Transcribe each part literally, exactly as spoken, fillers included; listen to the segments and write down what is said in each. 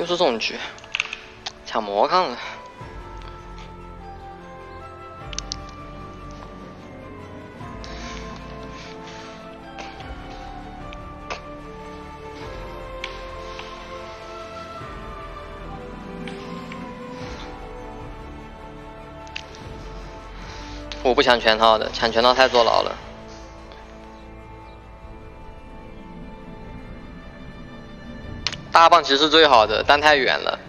输中局，抢魔抗了。我不抢全套的，抢全套太坐牢了。大棒其实是最好的，但太远了。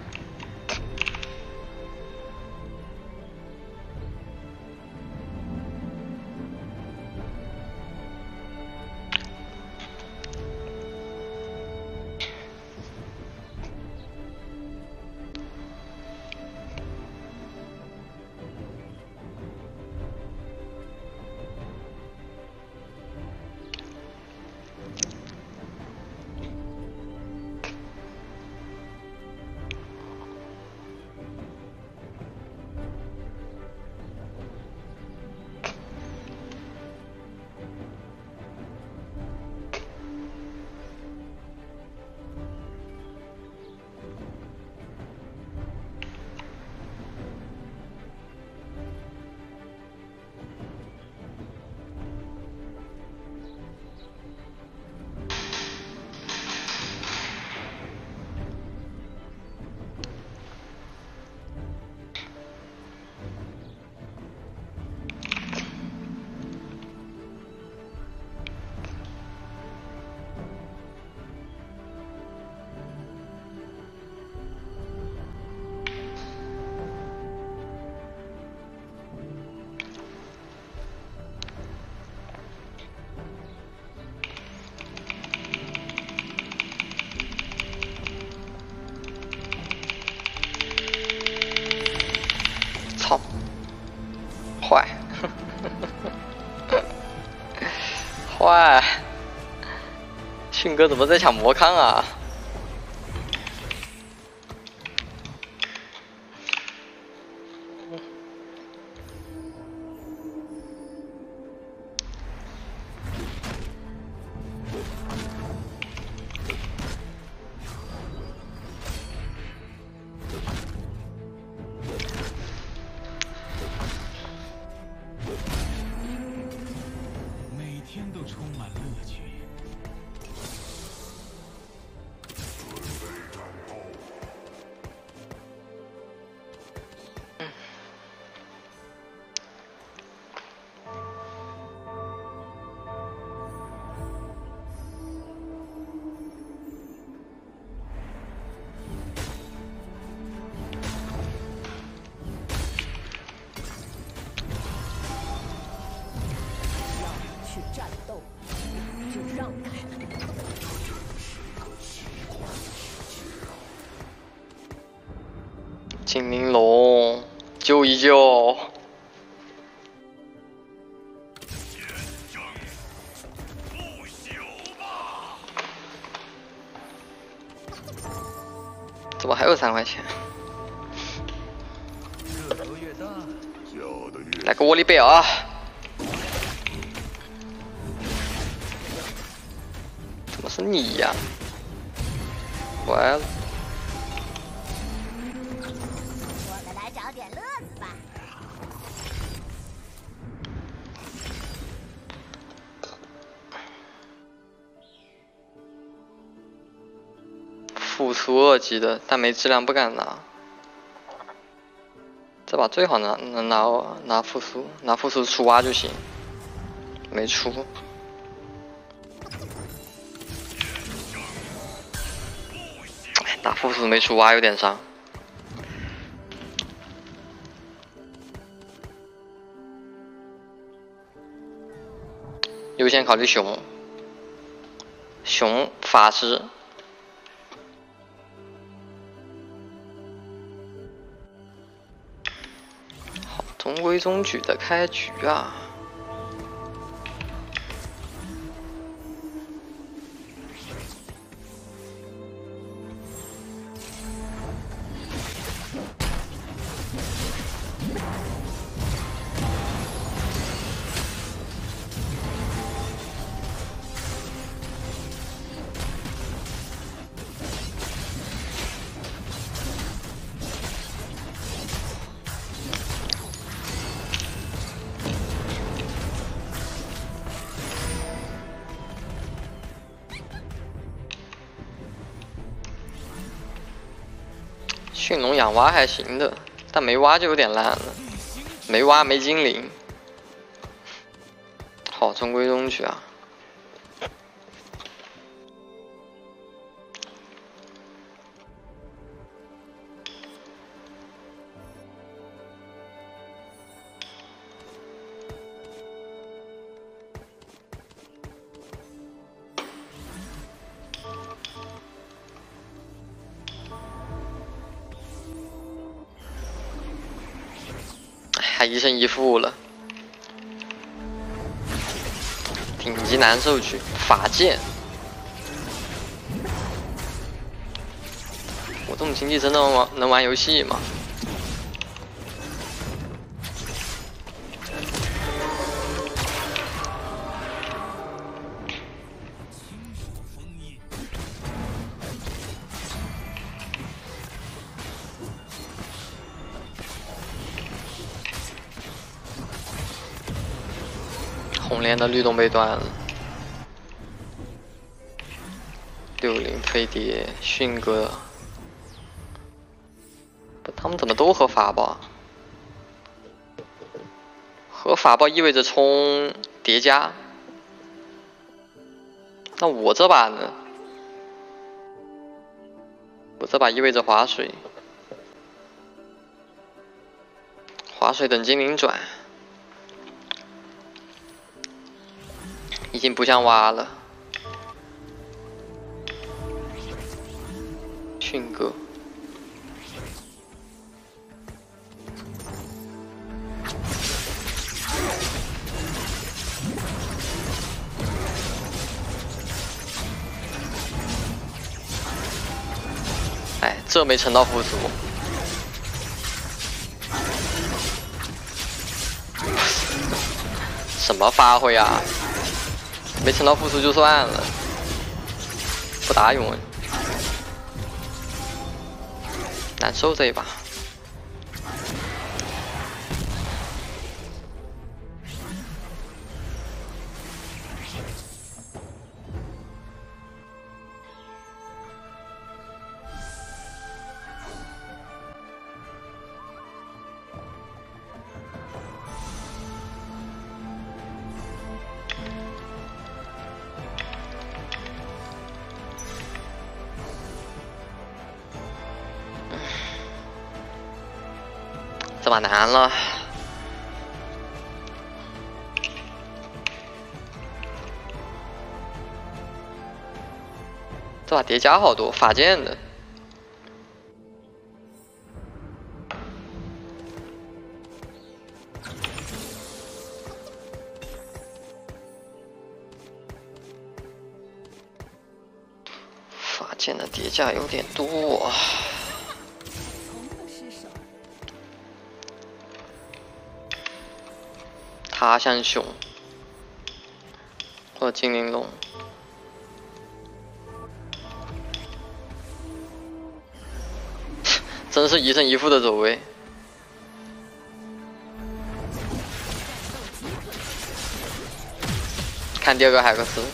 操，坏，坏，迅哥怎么在抢魔康啊？精灵龙，救一救！怎么还有三块钱？来个沃利贝尔！怎么是你呀？完了。 复苏二级的，但没质量不敢拿。这把最好拿能拿拿复苏，拿复苏出挖就行。没出。打复苏没出挖有点伤。优先考虑熊。熊法师。 中规中矩的开局啊！ 驯龙养蛙还行的，但没蛙就有点烂了。没蛙没精灵，好中归中去啊！还一胜一负了，顶级难受区法剑，我这种经济真的能玩能玩游戏吗？红莲的律动被断了，六零飞碟迅哥，不，他们怎么都喝法宝？喝法宝意味着冲叠加，那我这把呢？我这把意味着划水，划水等精灵转。 已经不像蛙了，迅哥，哎，这没撑到复苏，什么发挥啊！ 没撑到复苏就算了，不打永恩，难受这一把。这把难了，这把叠加好多法剑的，法剑的叠加有点多。 他像熊，或者精灵龙，真是一胜一负的走位。看第二个海克斯，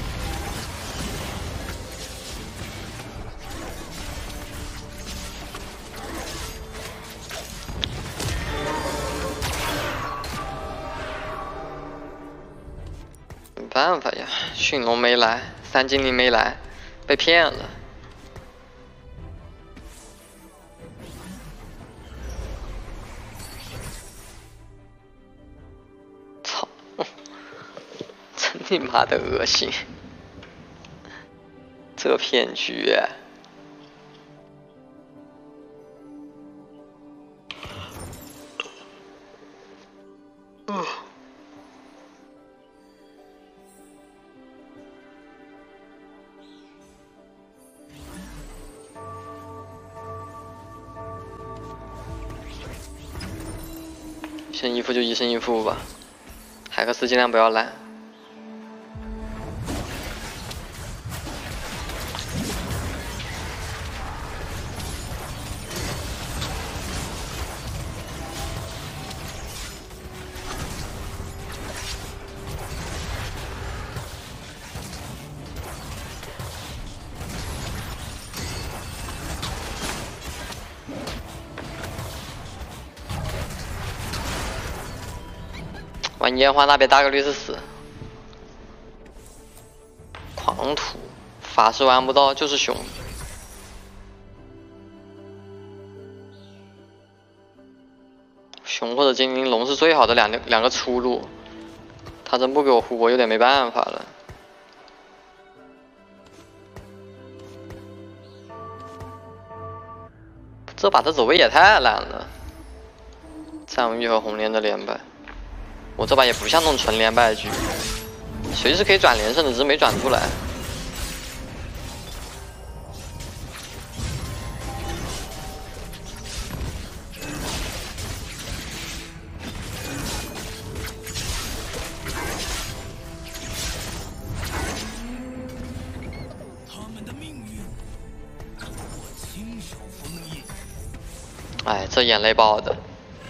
没办法呀，驯龙没来，三精灵没来，被骗了。操！真你妈的恶心！这骗局、啊。 呃一胜一负就一胜一负吧，海克斯尽量不要烂。 往烟花那边打个律师四，狂徒法师玩不到就是熊。熊或者精灵龙是最好的两两个出路，他真不给我护，我有点没办法了。这把这走位也太烂了。战玉和红莲的连败，我这把也不像那种纯连败局，随时可以转连胜的，只是没转出来。 哎，这眼泪爆的，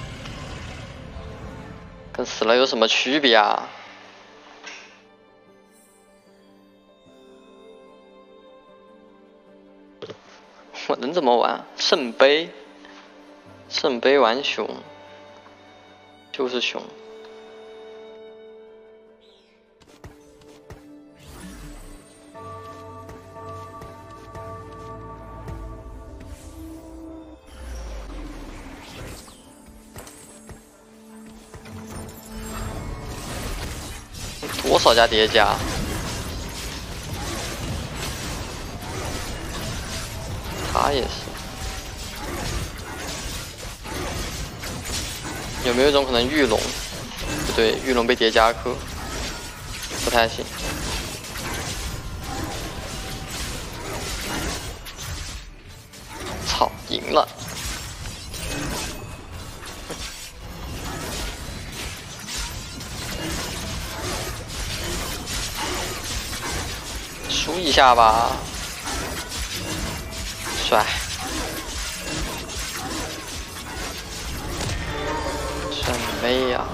跟死了有什么区别啊？我能怎么玩？圣杯，圣杯玩熊，就是熊。 多少家叠加？他也是。有没有一种可能御龙？不对，御龙被叠加克，不太行。操，赢了！ 输一下吧，帅，帅妹呀！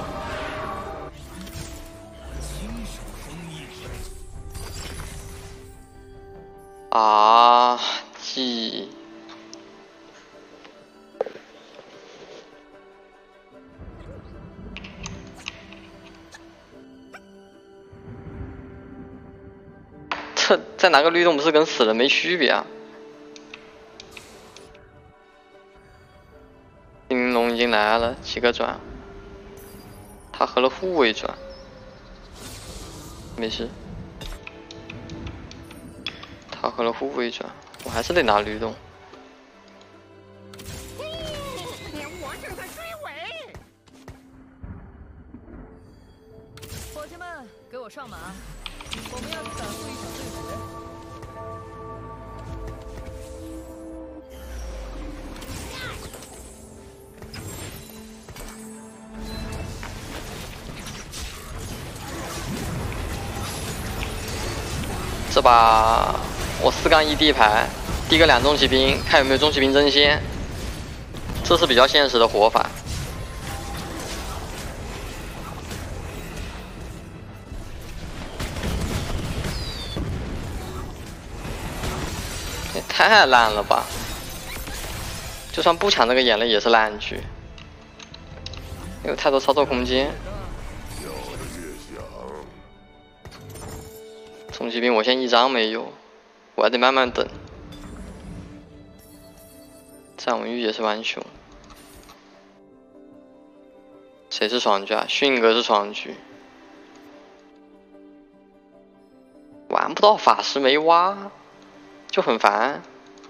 啊，记。 再拿个律动不是跟死人没区别啊？金龙已经来了，几个转，他合了护卫转，没事。他合了护卫转，我还是得拿律动。 我正在追尾。伙计们，给我上马！ 我们要去赶赴一场对决。 这把我四杠一地牌，第一个两重骑兵，看有没有重骑兵争先，这是比较现实的活法。 也太烂了吧！就算不抢这个眼泪也是烂局，没有太多操作空间。重骑兵我现在一张没有，我还得慢慢等。战文玉也是玩熊，谁是双狙啊？迅哥是双狙，玩不到法师没挖。 就很烦。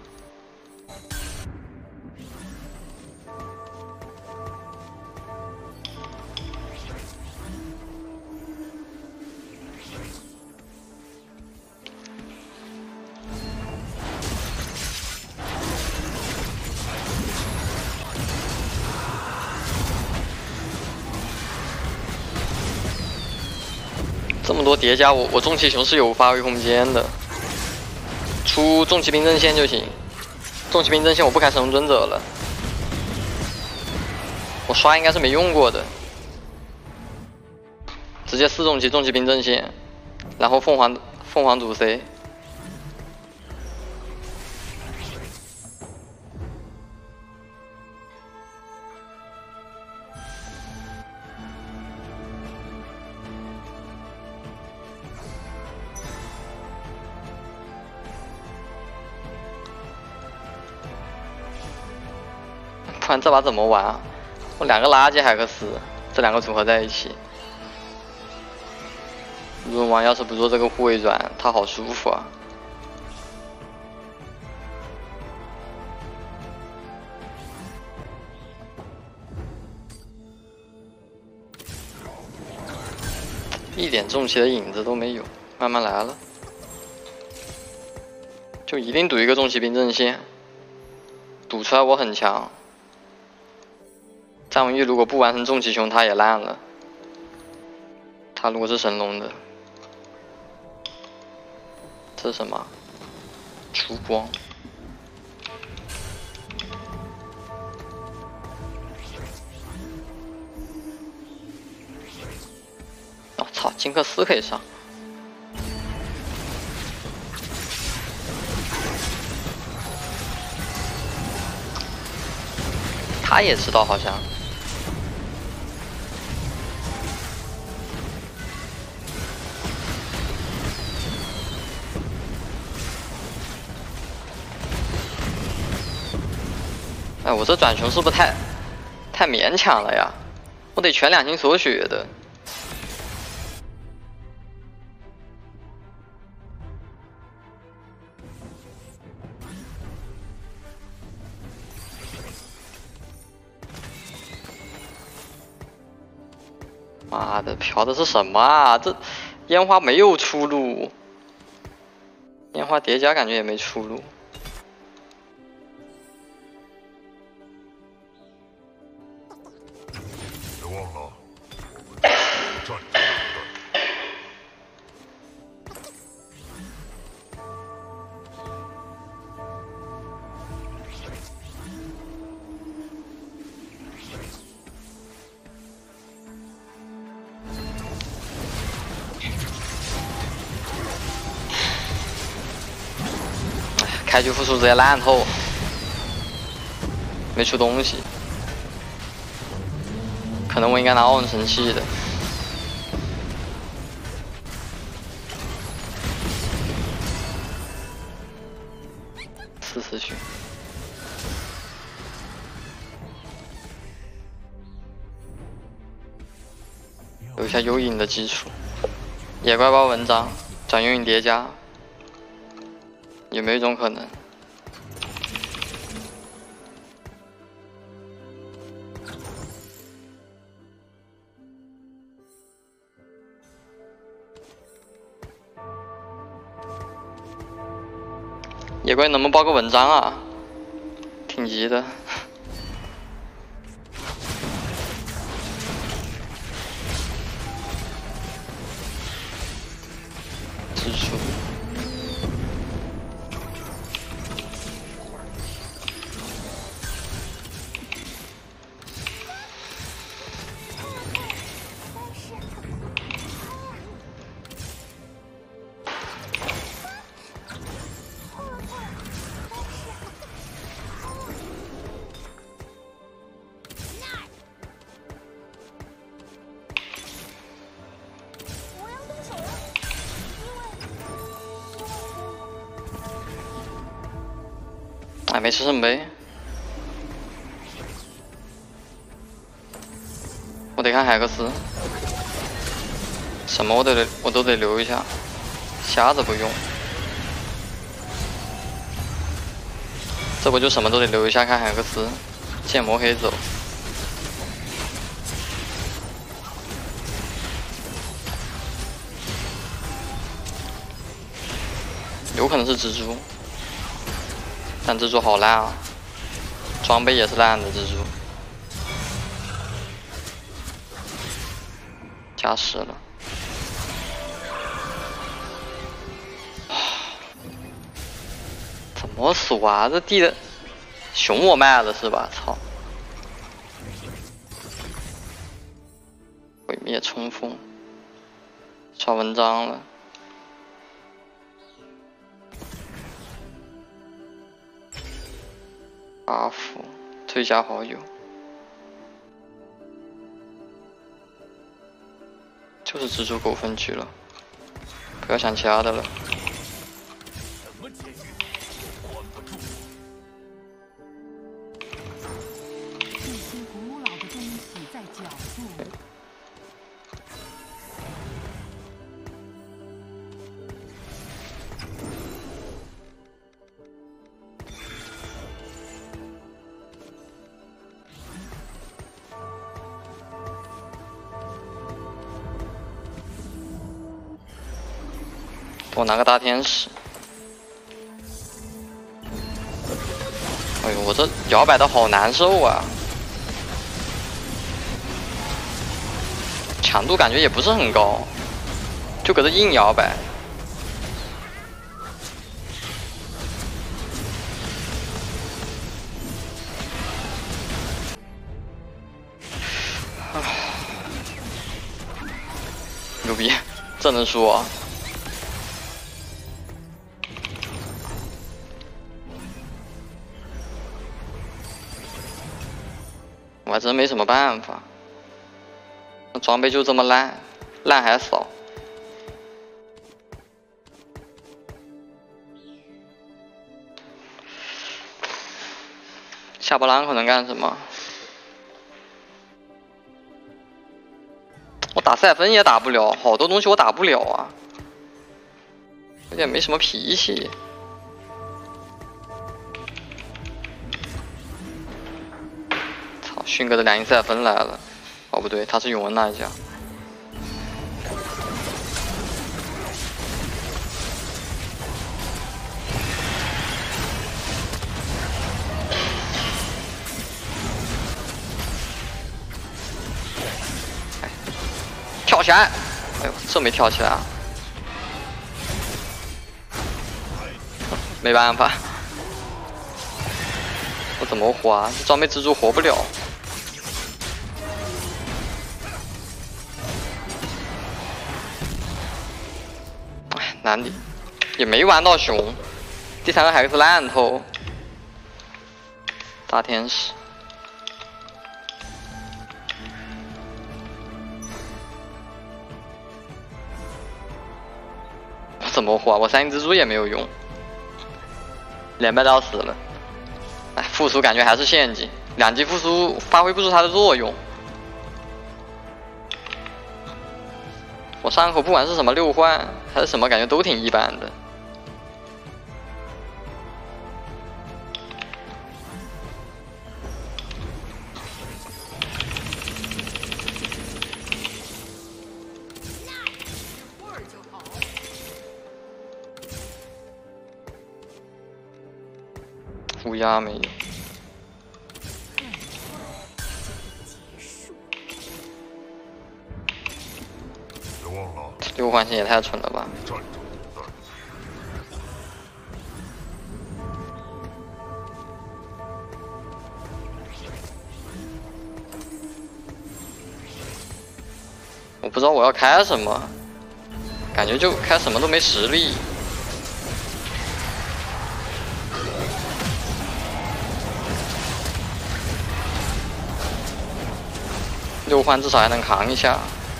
这么多叠加，我我重骑熊是有发挥空间的。 出重骑兵阵线就行，重骑兵阵线我不开神龙尊者了，我刷应该是没用过的，直接四重骑重骑兵阵线，然后凤凰凤凰主 C。 看这把怎么玩啊？我两个垃圾海克斯，这两个组合在一起。润王要是不做这个护卫转，他好舒服啊。 一点重骑的影子都没有，慢慢来了，就一定赌一个重骑兵阵线，赌出来我很强。张文玉如果不完成重骑熊，他也烂了。他如果是神龙的，这是什么？烛光。 操，金克斯可以上，他也知道好像。哎，我这转熊是不是太太勉强了呀？我得全两星锁血的。 妈的，嫖的是什么啊？这烟花没有出路，烟花叠加感觉也没出路。 别忘了，战争。 开局复苏直接烂透，没出东西。可能我应该拿奥运神器的。四次去。留下幽影的基础。野怪包文章，转幽影叠加。 有没有一种可能？野怪能不能报个文章啊？挺急的。支出。 哎，没吃圣杯，我得看海克斯，什么我都得我都得留一下，瞎子不用，这不就什么都得留一下看海克斯，剑魔可以走，有可能是蜘蛛。 但蜘蛛好烂啊，装备也是烂的蜘蛛，加时了，怎么锁啊？这地的熊我卖了是吧？操！毁灭冲锋，刷文章了。 阿福，推加好友，就是蜘蛛狗分区了，不要想其他的了。 什么监狱，关不住。 脚步。 我拿个大天使。哎呦，我这摇摆的好难受啊！强度感觉也不是很高，就搁这硬摇摆。牛逼，这能输啊！我还真没什么办法，装备就这么烂，烂还少。下波浪可能干什么？我打赛芬也打不了，好多东西我打不了啊，有点没什么脾气。勋哥的两银赛芬来了，哦不对，他是永恩那一家。哎，跳起来！哎呦，这没跳起来啊！没办法，我怎么活啊？这装备蜘蛛活不了。难的，也没玩到熊，第三个还是烂头，大天使，我怎么活？我三星蜘蛛也没有用，连败到死了。哎，复苏感觉还是陷阱，两级复苏发挥不出它的作用。我伤口不管是什么六换还是什么，感觉都挺一般的。乌鸦没有。六换线也太蠢了吧！我不知道我要开什么，感觉就开什么都没实力。六换至少还能扛一下。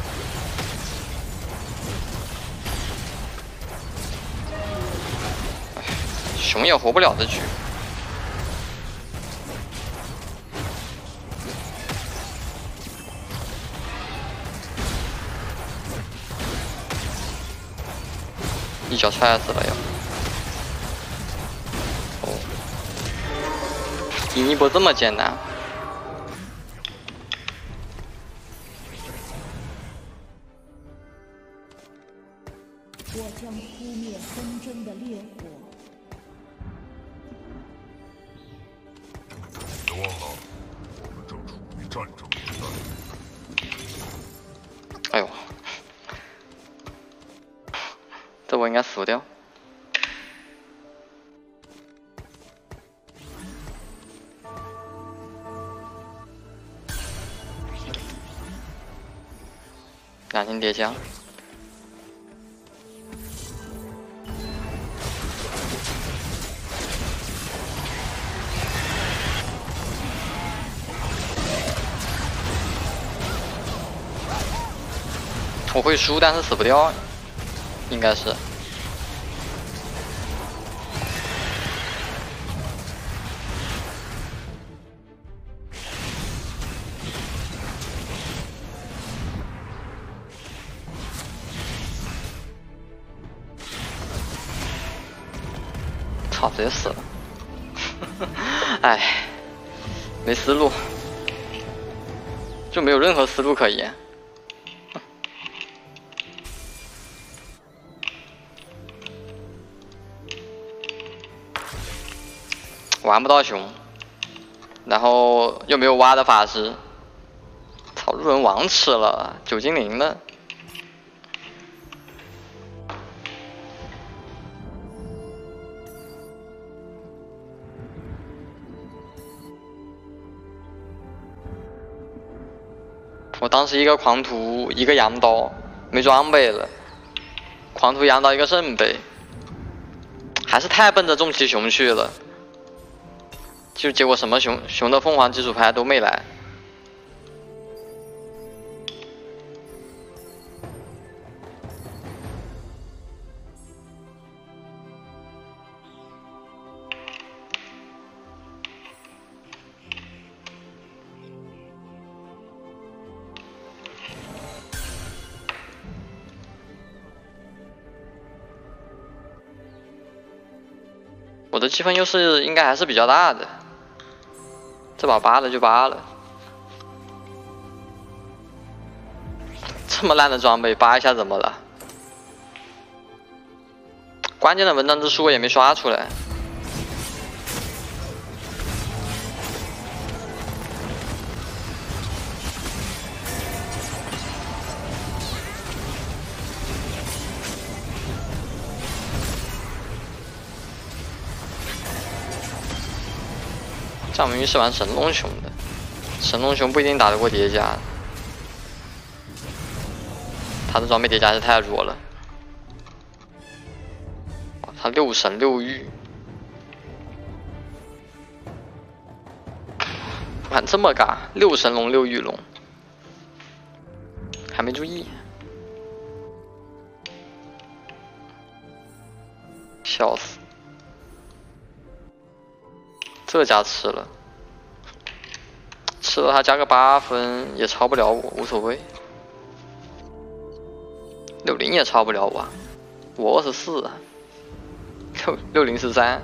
熊也活不了这局，一脚踹死了要。哦，赢一波这么艰难。 我将扑灭纷争的烈火。 别忘了，我们正处于战争时代。 哎呦，这我应该死掉。两星叠加。我会输，但是死不掉，应该是。 操，直接死了！哎，没思路，就没有任何思路可言。玩不到熊，然后又没有挖的法师，操，路人王吃了，九精灵了。我当时一个狂徒，一个羊刀，没装备了，狂徒羊刀一个圣杯，还是太奔着重骑熊去了。就结果什么熊熊的凤凰基础牌都没来。我的积分优势应该还是比较大的。这把扒了就扒了，这么烂的装备扒一下怎么了？关键的文章之书我也没刷出来。藏文玉是玩神龙熊的，神龙熊不一定打得过叠加，他的装备叠加是太弱了。他六神六玉，玩这么尬，六神龙六玉龙，还没注意，笑死。这家吃了，吃了他加个八分也超不了我，无所谓。六零也超不了我，我二十四，六六零十三。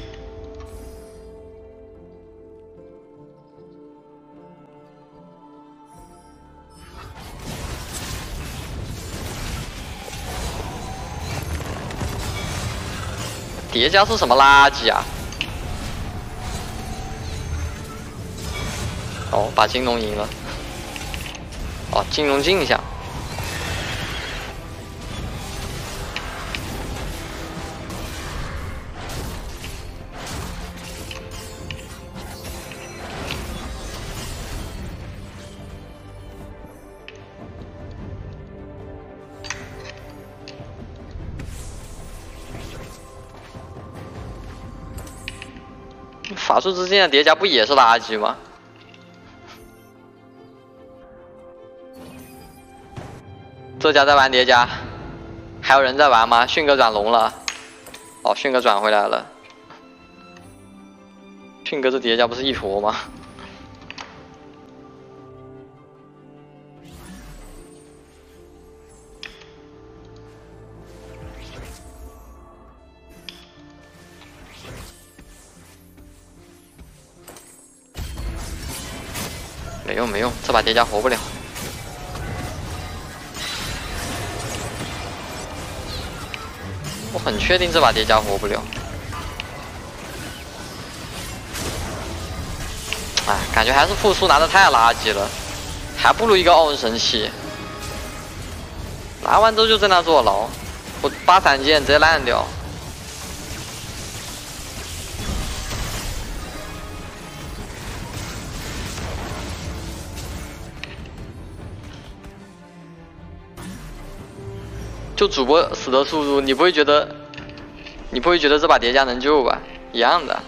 叠加是什么垃圾啊？哦，把金龙赢了。哦，金龙镜像。法术之间的叠加不也是垃圾吗？这家在玩叠加，还有人在玩吗？迅哥转龙了，哦，迅哥转回来了。迅哥这叠加不是一坨吗？没用没用，这把叠加活不了。我很确定这把叠加活不了。哎，感觉还是复苏拿的太垃圾了，还不如一个奥恩神器。拿完之后就在那坐牢，我八闪剑直接烂掉。就主播死的速度，你不会觉得，你不会觉得这把叠加能救吧？一样的。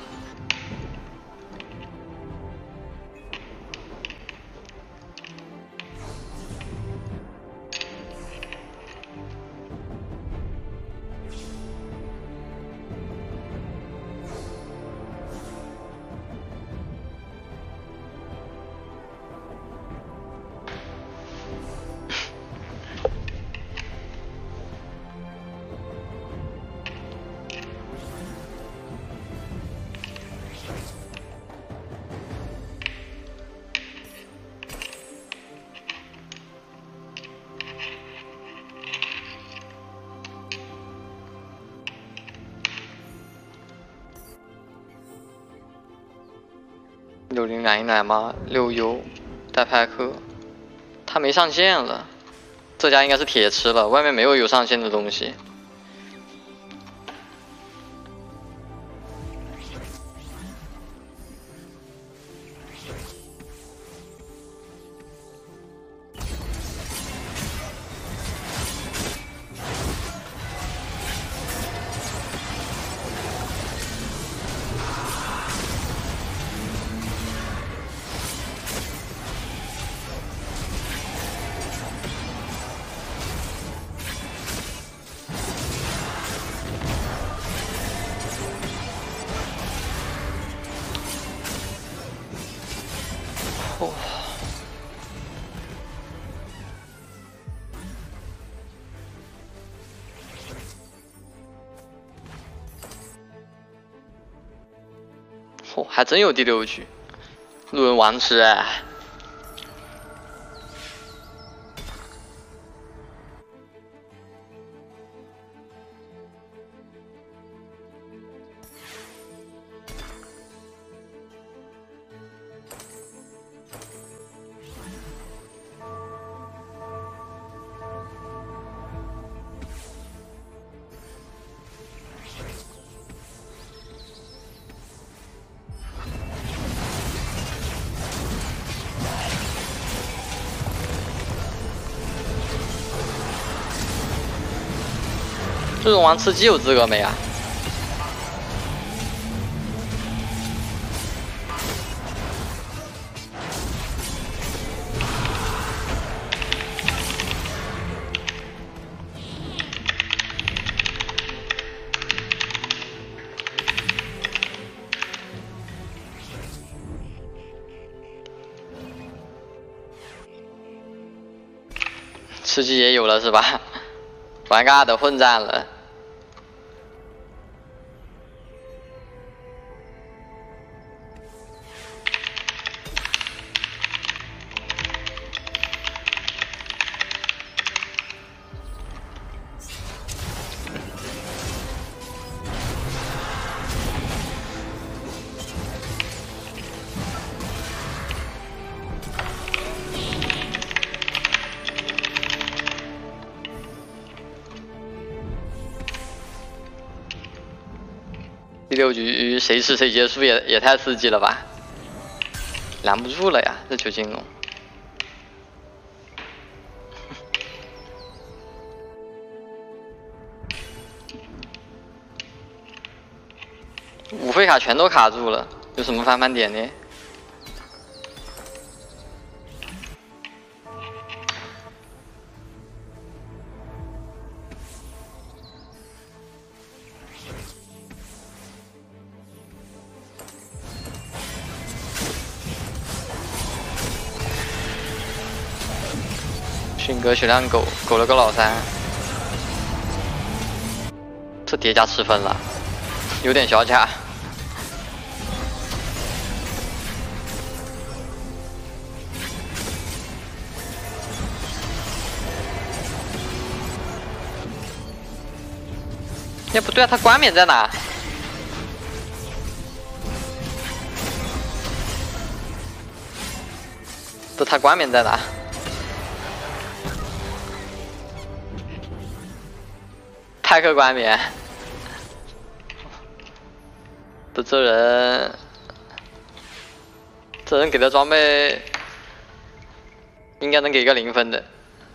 六零来一来吗？六优带派克，他没上线了。这家应该是铁吃了，外面没有有上线的东西。 哦，还真有第六局，路人王吃哎！这种王吃鸡有资格没啊？吃鸡也有了是吧？玩尬的混战了。 第六局谁吃谁结束也也太刺激了吧！拦不住了呀，这九金龙。五费卡全都卡住了，有什么翻盘点呢？ 迅哥血量狗狗了个老三，这叠加吃分了，有点小卡。也不对啊，他冠冕在哪？这他冠冕在哪？ 派克冠冕，这这人，这人给的装备应该能给个零分的。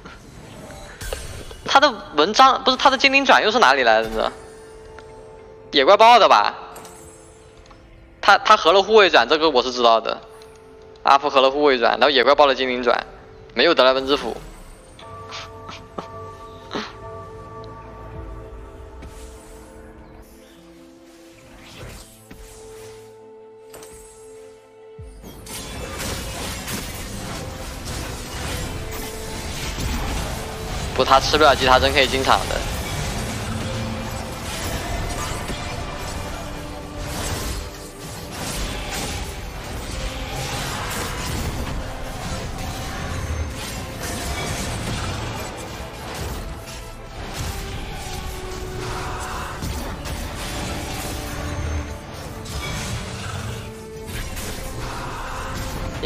他的文章不是他的精灵转又是哪里来的呢？野怪爆的吧？他他合了护卫转，这个我是知道的。阿福合了护卫转，然后野怪爆了精灵转，没有德莱文之斧。 不，他吃不了鸡，他真可以进场的。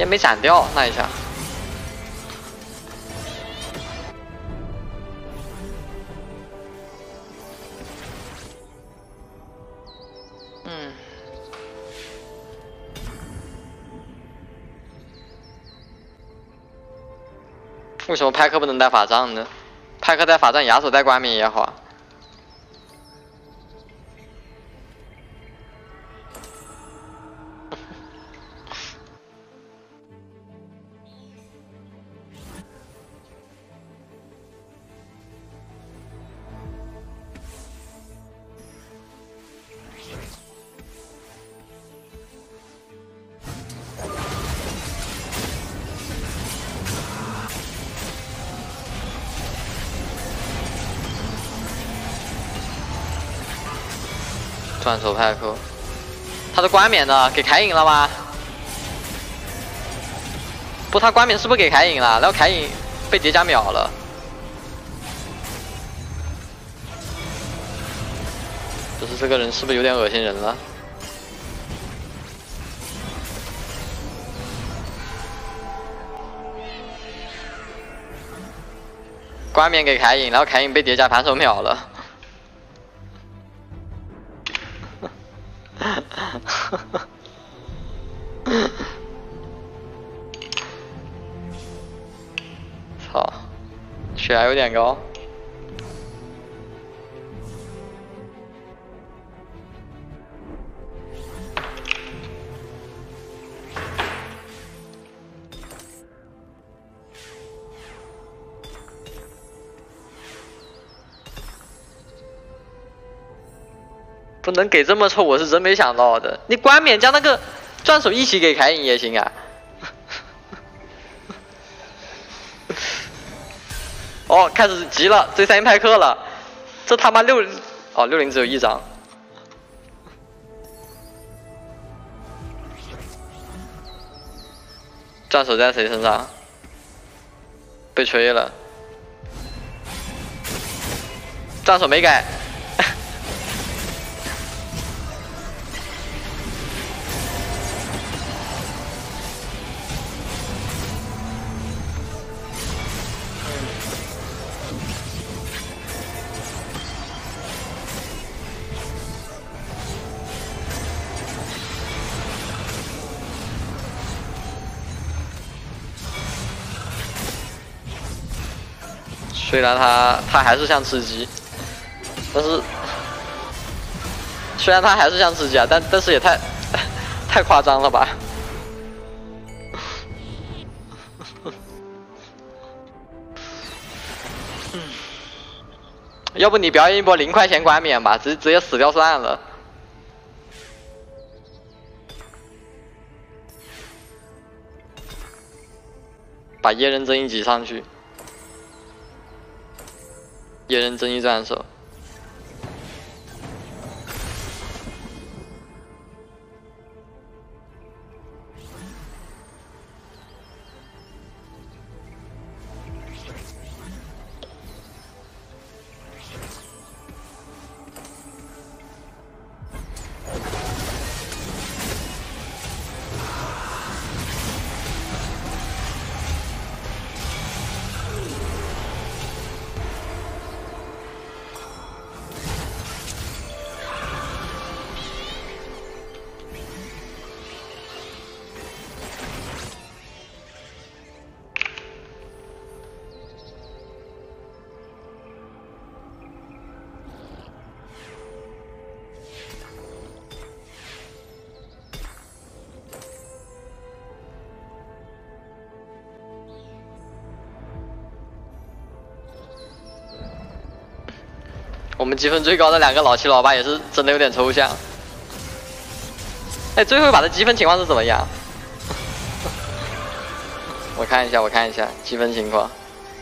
也没斩掉那一下。嗯。为什么派克不能带法杖呢？派克带法杖，亚索带冠冕也好。 转手派克，他的冠冕呢？给凯隐了吗？不，他冠冕是不是给凯隐了？然后凯隐被叠加秒了。就是这个人是不是有点恶心人了？冠冕给凯隐，然后凯隐被叠加反手秒了。 操，血压有点高。不能给这么臭，我是真没想到的。你冠冕加那个转手一起给凯隐也行啊。哦，开始急了，追三星派克了。这他妈六哦六零只有一张。转手在谁身上？被吹了。转手没改。虽然他他还是像吃鸡，但是虽然他还是像吃鸡啊，但但是也太太夸张了吧？要不你表演一波零块钱冠冕吧，直直接死掉算了。把夜刃真一挤上去。 野人真一转手，我们积分最高的两个老七老八也是真的有点抽象。哎，最后一把的积分情况是怎么样？我看一下，我看一下积分情况。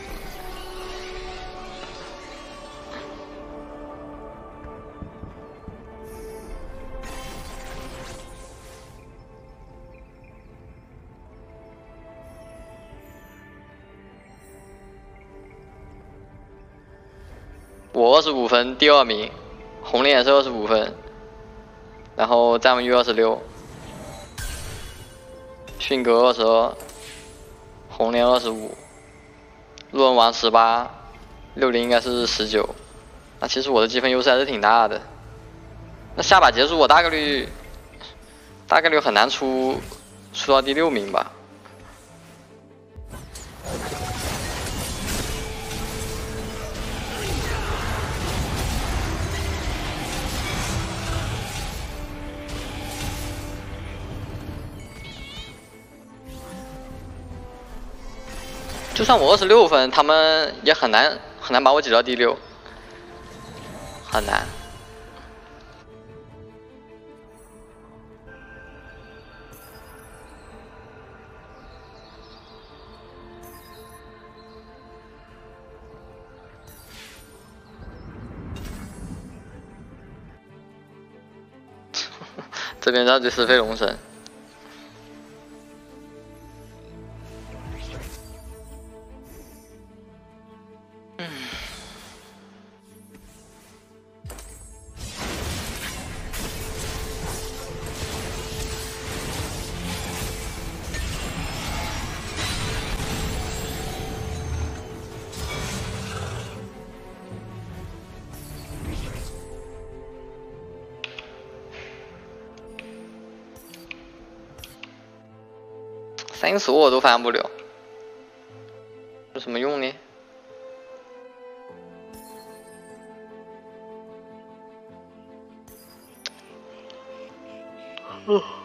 我二十五分，第二名，红莲也是二十五分，然后詹姆玉二十六， 迅哥二十二，红莲二十五，路人王十八，六零应该是十九。那其实我的积分优势还是挺大的。那下把结束，我大概率大概率很难出出到第六名吧。 就算我二十六分，他们也很难很难把我挤到第六，很难。这边绕局是飞龙神。 三十我都翻不了，有什么用呢？哦。